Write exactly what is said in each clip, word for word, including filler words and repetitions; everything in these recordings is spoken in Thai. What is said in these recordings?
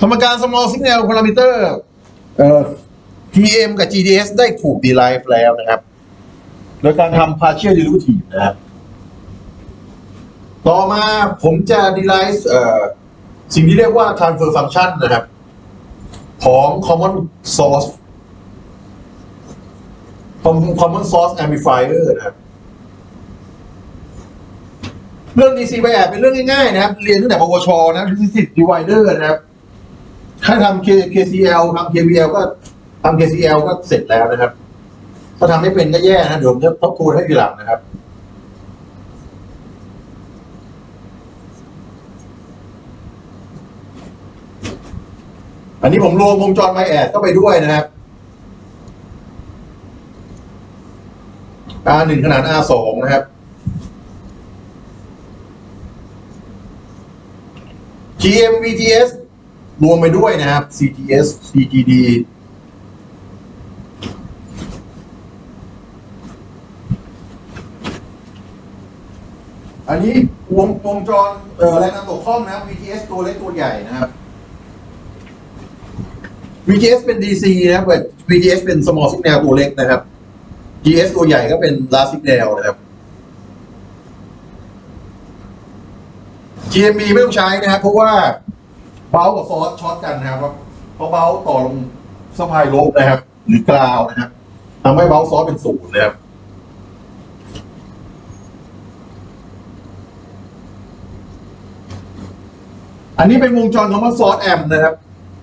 สมการ small signal parameter เอ่อ ที เอ็ม กับ จี ดี เอส ได้ถูก derive แล้วนะครับโดยการทำ partial derivative นะครับต่อมาผมจะ derive เอ่อสิ่งที่เรียกว่า transfer function นะครับของ common source common source amplifier นะครับเรื่อง ดี ซี bias เป็นเรื่องง่ายๆนะครับเรียนตั้งแต่ปวชนะ Resistive divider นะครับถ้าทำ เค ซี แอล ทำ เค วี แอล ก็ทำ เค ซี แอล ก็เสร็จแล้วนะครับถ้าทำไม่เป็นก็แย่นะเดี๋ยวผมจะทบทวนให้ทีหลังนะครับอันนี้ผมรวมวงจรไบแอสเข้าไปด้วยนะครับ อาร์ หนึ่ง ขนาด อาร์ สอง นะครับ จี เอ็ม วี ที เอส รวมไปด้วยนะครับ ซี ที เอส ซี จี ดี อันนี้วงวงจรเอ่อแรงดันตกข้องนะครับ วี ที เอส ตัวเล็กตัวใหญ่นะครับ วี ที เอส เป็น ดี ซี นะครับ วี ที เอส เป็น small signal ตัวเล็กนะครับ จี เอส ตัวใหญ่ก็เป็น large signal นะครับ จี เอ็ม บี ไม่ต้องใช้นะครับเพราะว่าเบลกับฟอสช็อตกันนะครับเพราะเบลต่อลงสะพายลบนะครับหรือกราวนะครับทำให้เบลซอสเป็นศูนย์นะครับอันนี้เป็นวงจรของมันซอสแอมนะครับ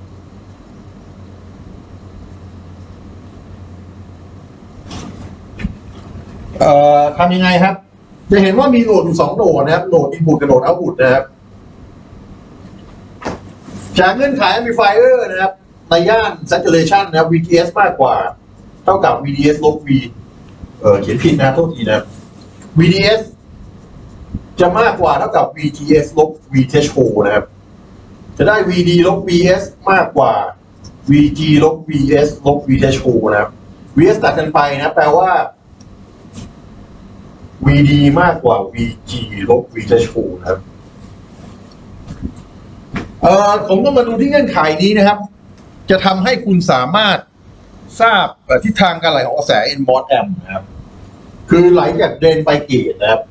เอ่อทำยังไงครับจะเห็นว่ามีโหลดอยู่สองโหลดนะครับโหลด input กับโหลด output นะครับจากเงื่อนไข amplifier นะครับในย่าน saturation นะครับ วี ที เอส มากกว่าเท่ากับ วี ดี เอส ลบ V เออเขียนผิดนะโทษทีนะครับ วี ดี เอส จะมากกว่าเท่ากับ วี ที เอส ลบ V threshold นะครับจะได้ วี ดี ลบ วี เอส มากกว่า วี จี ลบ วี เอส ลบ V threshold นะครับ วี เอส ตัดกันไปนะแปลว่า วี ดี มากกว่า วี จี ลบ V threshold นะครับเอ่อผมต้องมาดูที่เงื่อนไขนี้นะครับจะทำให้คุณสามารถทราบทิศทางการไหลของกระแส N M O S amp นะครับคือไหลจากเดรนไปเกตนะครับ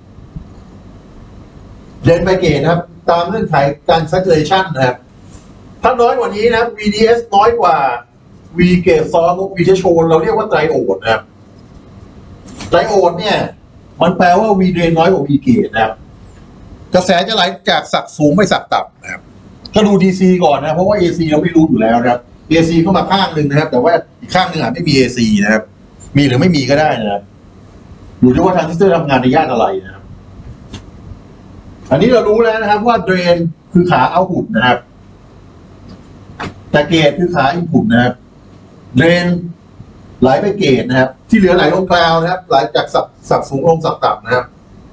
เดรนไปเกตนะครับตามเงื่อนไขการ saturation นะครับถ้าน้อยกว่านี้นะครับ วี ดี เอส น้อยกว่า V เกตซอสลบ V threshold เราเรียกว่าไตรโอดนะครับไตรโอดเนี่ยมันแปลว่า V เดรนน้อยกว่า V เกตนะครับกระแสจะไหลจากศักสูงไปศักต่ำนะครับก็ดู ดี ซี ก่อนนะเพราะว่า เอ ซี เราไม่รู้อยู่แล้วนะครับ เอ ซี เข้ามาข้างหนึ่งนะครับแต่ว่าอีกข้างหนึ่งอาจไม่มี เอ ซี นะครับมีหรือไม่มีก็ได้นะครับอยู่ที่ว่าทรานซิสเตอร์ทำงานในย่านอะไรนะครับอันนี้เรารู้แล้วนะครับว่าเดรนคือขาเอาท์พุตนะครับแต่เกตคือขาอินพุตนะครับเดรนไหลไปเกตนะครับที่เหลือไหลลงกราวนะครับไหลจากสับสับสูงลงสับต่ำนะครับ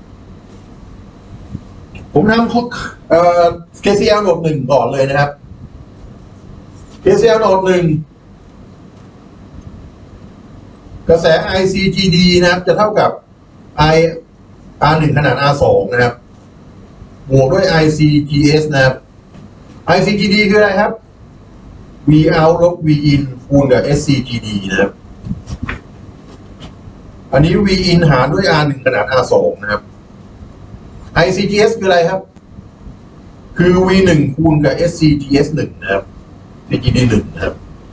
ผมทำเอ่อ เค ซี แอล โหลดหนึ่งก่อนเลยนะครับ เค ซี แอล โหลดหนึ่งกระแส ไอ ซี จี ดี นะครับจะเท่ากับ I อาร์ หนึ่ง ขนาด อาร์ สอง นะครับบวกด้วย ไอ ซี จี เอส นะครับ ไอ ซี จี ดี คืออะไรครับ V out ลบ V in คูณกับ เอส ซี จี ดี นะครับอันนี้ V in หารด้วย อาร์ หนึ่ง ขนาด อาร์ สอง นะครับ ไอ ซี จี เอส คืออะไรครับคือ V หนึ่ง คูณกับ เอส ซี จี เอส หนึ่ง นะครับ ซี จี ดี หนึ่ง นะครับ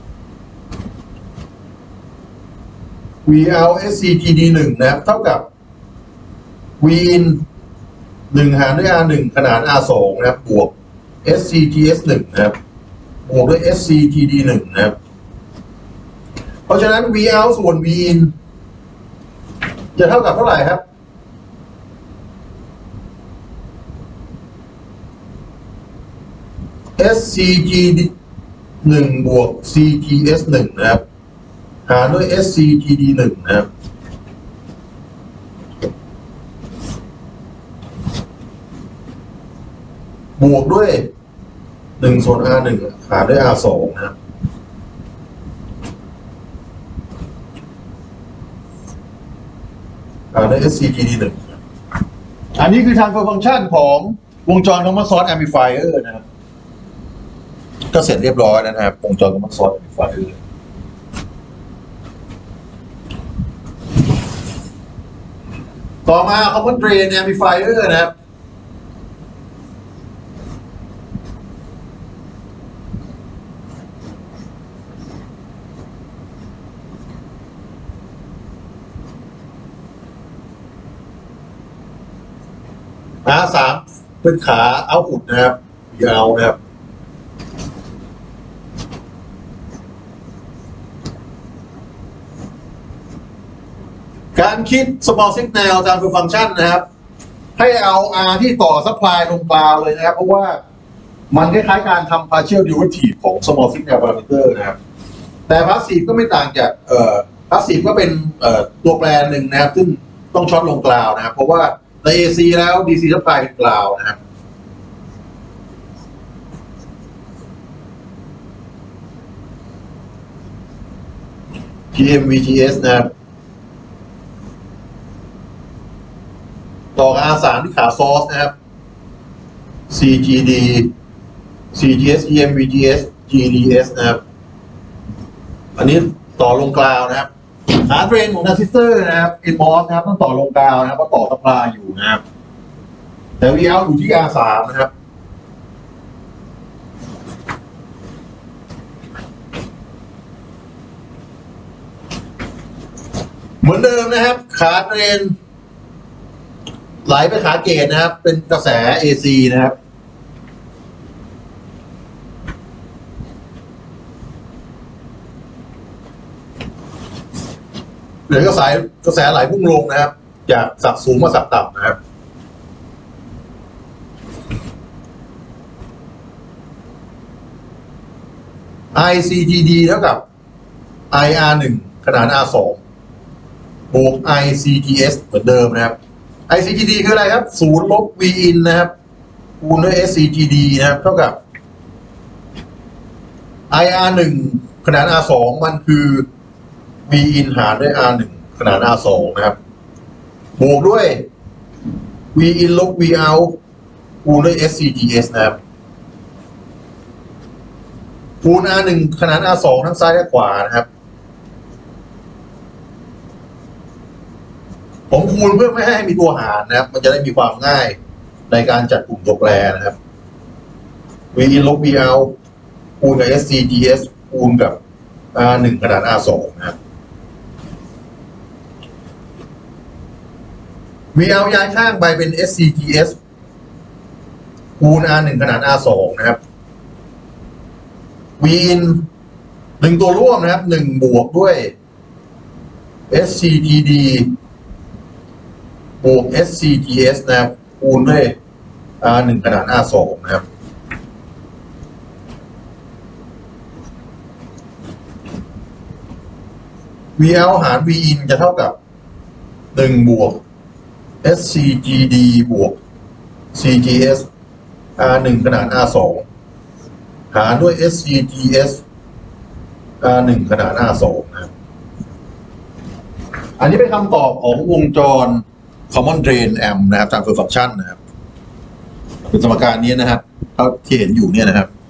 V out เอส ซี จี ดี หนึ่ง นะครับเท่ากับ V in หนึ่ง หารด้วย อาร์ หนึ่ง ขนาด อาร์ สอง นะครับบวก เอส ซี จี เอส หนึ่ง นะครับบวกด้วย เอส ซี จี ดี หนึ่ง นะครับเพราะฉะนั้น V out ส่วน V in จะเท่ากับเท่าไหร่ครับเอส ซี จี หนึ่ง บวก ซี จี เอส หนึ่ง นะครับหารด้วย เอส ซี จี ดี หนึ่ง นะครับบวกด้วยหนึ่งส่วน อาร์ หนึ่ง หารด้วย อาร์ สอง นะครับหารด้วย เอส ซี จี ดี หนึ่ง อันนี้คือ transfer function ของวงจร common source amplifier นะครับก็เสร็จเรียบร้อยแล้วนะครับวงจร common source amplifier ต่อมา common drain amplifier นะครับอาร์ สามเป็นขาเอาอุดนะครับ วี เอา นะครับการคิด small signal ตามคือฟังก์ชันนะครับให้เอา R ที่ต่อ supply ลงกลางเลยนะครับเพราะว่ามันคล้ายๆการทำ partial derivative ของ small signal parameter นะครับแต่ passive ก็ไม่ต่างจากเอ่อ passive ก็เป็นเอ่อตัวแปรหนึ่งนะครับซึ่งต้องช็อตลงกลางนะครับเพราะว่าใน เอ ซี แล้ว ดี ซี supply เป็นกลางนะครับพี เอ็ม วี จี เอส นะครับต่อ อาร์ สาม ที่ขา source นะครับ ซี จี ดี ซี จี เอส อี เอ็ม วี จี เอส จี ดี เอส นะครับอันนี้ต่อลงกลางนะครับหาเทรนของทรานซิสเตอร์นะครับ เอ็น มอส นะครับต้องต่อลงกลางนะครับเพราะต่อซัพพลายอยู่นะครับแต่ วี เอา อยู่ที่ อาร์ สาม นะครับเหมือนเดิมนะครับขาเทรนไหลไปขาเกตนะครับเป็นกระแส เอ ซี นะครับเหลือกระแสกระแสไหลพุ่งลงนะครับจากสักสูงมาสักต่ำนะครับ ไอ ซี จี ดี เท่ากับ ไอ อาร์ หนึ่ง ขนาน อาร์ สอง บวก ไอ ซี จี เอส เหมือนเดิมนะครับ ไอ ซี จี ดี คืออะไรครับศูนย์ลบ วี อิน นะครับคูณด้วย เอส ซี จี ดี นะครับเท่ากับ ไอ อาร์ หนึ่ง ขนาน อาร์ สอง มันคือ วี อิน หารด้วย อาร์ หนึ่ง ขนาน อาร์ สอง นะครับบวกด้วย วี อิน ลบ วี เอาท์ คูณด้วย เอส ซี จี เอส นะครับคูณ อาร์ หนึ่ง ขนาน อาร์ สอง ทั้งซ้ายและขวานะครับผมคูณเพื่อไม่ให้มีตัวหารนะครับมันจะได้มีความง่ายในการจัดกลุ่มตัวแปรนะครับ V in ลบ V out คูณกับ S C G S คูณกับ R หนึ่ง ขนาน R สอง นะครับ V out ย้ายข้างไปเป็น S C G S คูณ R หนึ่ง ขนาน R สอง นะครับ V in หนึ่งตัวร่วมนะครับหนึ่งบวกด้วย S C G D บวก S C G S นะครับคูณด้วย R หนึ่ง ขนาน R สอง นะครับ V out หาร V in จะเท่ากับหนึ่งบวก S C G D บวก C G S R หนึ่ง ขนาน R สอง หารด้วย S C G S R หนึ่ง ขนาน R สอง นะครับอันนี้เป็นคำตอบของวงจร common drain amp นะครับ transfer function นะครับเป็นสมการนี้นะครับเท่าที่เห็นอยู่เนี่ยนะครับ